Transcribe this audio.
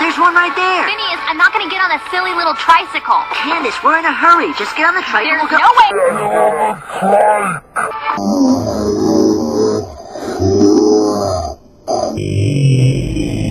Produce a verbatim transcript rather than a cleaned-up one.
There's one right there. Phineas, I'm not gonna get on a silly little tricycle. Candace, we're in a hurry. Just get on the trike and There's we'll go. no way. Get on the trike.